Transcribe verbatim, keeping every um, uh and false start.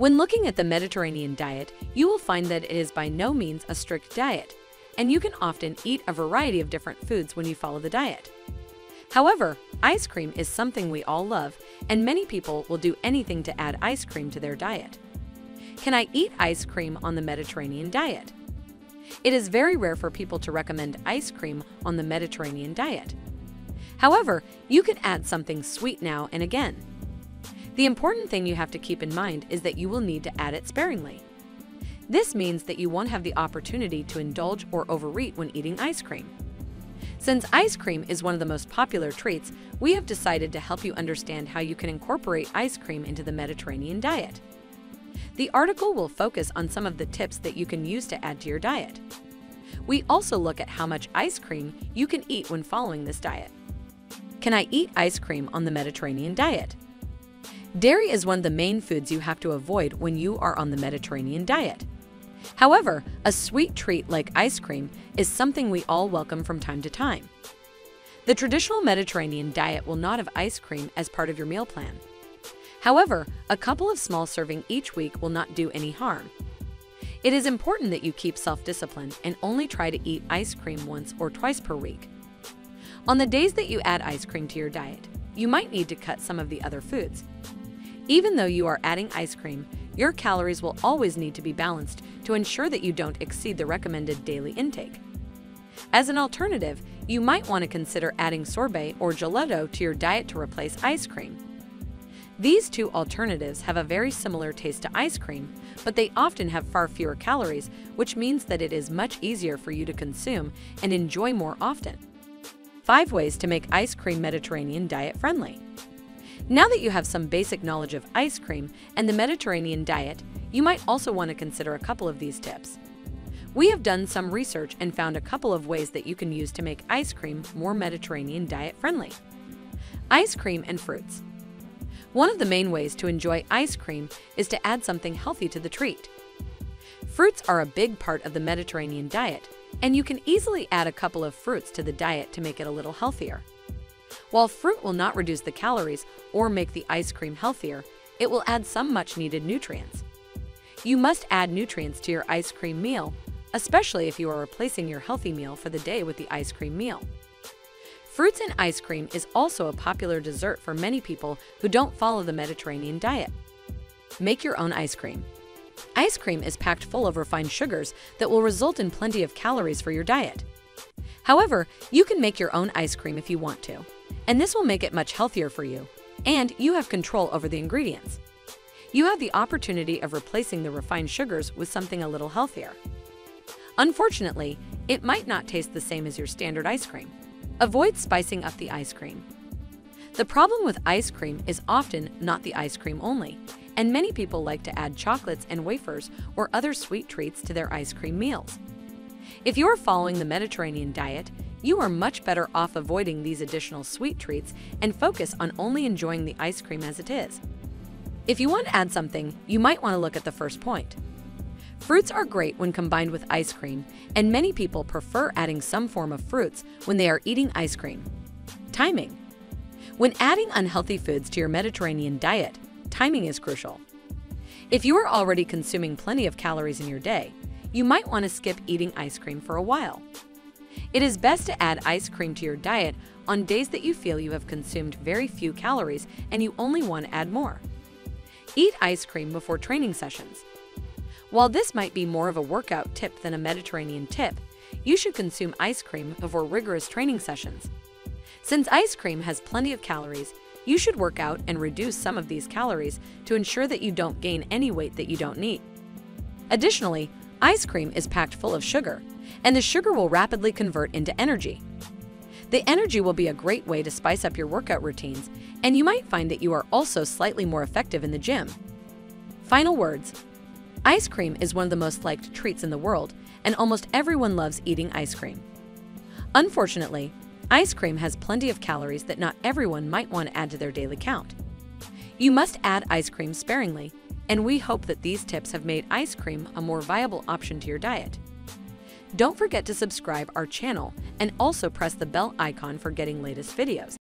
When looking at the Mediterranean diet, you will find that it is by no means a strict diet, and you can often eat a variety of different foods when you follow the diet. However, ice cream is something we all love, and many people will do anything to add ice cream to their diet. Can I eat ice cream on the Mediterranean diet? It is very rare for people to recommend ice cream on the Mediterranean diet. However, you can add something sweet now and again. The important thing you have to keep in mind is that you will need to add it sparingly. This means that you won't have the opportunity to indulge or overeat when eating ice cream. Since ice cream is one of the most popular treats, we have decided to help you understand how you can incorporate ice cream into the Mediterranean diet. The article will focus on some of the tips that you can use to add to your diet. We also look at how much ice cream you can eat when following this diet. Can I eat ice cream on the Mediterranean diet? Dairy is one of the main foods you have to avoid when you are on the Mediterranean diet. However, a sweet treat like ice cream is something we all welcome from time to time. The traditional Mediterranean diet will not have ice cream as part of your meal plan. However, a couple of small servings each week will not do any harm. It is important that you keep self-discipline and only try to eat ice cream once or twice per week. On the days that you add ice cream to your diet, you might need to cut some of the other foods. Even though you are adding ice cream, your calories will always need to be balanced to ensure that you don't exceed the recommended daily intake. As an alternative, you might want to consider adding sorbet or gelato to your diet to replace ice cream. These two alternatives have a very similar taste to ice cream, but they often have far fewer calories, which means that it is much easier for you to consume and enjoy more often. Five ways to make ice cream Mediterranean diet friendly. Now that you have some basic knowledge of ice cream and the Mediterranean diet, you might also want to consider a couple of these tips. We have done some research and found a couple of ways that you can use to make ice cream more Mediterranean diet friendly. Ice cream and fruits. One of the main ways to enjoy ice cream is to add something healthy to the treat. Fruits are a big part of the Mediterranean diet, and you can easily add a couple of fruits to the diet to make it a little healthier. While fruit will not reduce the calories or make the ice cream healthier, it will add some much-needed nutrients. You must add nutrients to your ice cream meal, especially if you are replacing your healthy meal for the day with the ice cream meal. Fruits and ice cream is also a popular dessert for many people who don't follow the Mediterranean diet. Make your own ice cream. Ice cream is packed full of refined sugars that will result in plenty of calories for your diet. However, you can make your own ice cream if you want to, and this will make it much healthier for you, and you have control over the ingredients. You have the opportunity of replacing the refined sugars with something a little healthier. Unfortunately, it might not taste the same as your standard ice cream. Avoid spicing up the ice cream. The problem with ice cream is often not the ice cream only, and many people like to add chocolates and wafers or other sweet treats to their ice cream meals. If you are following the Mediterranean diet, you are much better off avoiding these additional sweet treats and focus on only enjoying the ice cream as it is. If you want to add something, you might want to look at the first point. Fruits are great when combined with ice cream, and many people prefer adding some form of fruits when they are eating ice cream. Timing. When adding unhealthy foods to your Mediterranean diet, timing is crucial. If you are already consuming plenty of calories in your day, you might want to skip eating ice cream for a while. It is best to add ice cream to your diet on days that you feel you have consumed very few calories and you only want to add more. Eat ice cream before training sessions. While this might be more of a workout tip than a Mediterranean tip, you should consume ice cream before rigorous training sessions. Since ice cream has plenty of calories, you should work out and reduce some of these calories to ensure that you don't gain any weight that you don't need. Additionally, ice cream is packed full of sugar, and the sugar will rapidly convert into energy. The energy will be a great way to spice up your workout routines, and you might find that you are also slightly more effective in the gym. Final words. Ice cream is one of the most liked treats in the world, and almost everyone loves eating ice cream. Unfortunately, ice cream has plenty of calories that not everyone might want to add to their daily count. You must add ice cream sparingly, and we hope that these tips have made ice cream a more viable option to your diet. Don't forget to subscribe our channel and also press the bell icon for getting latest videos.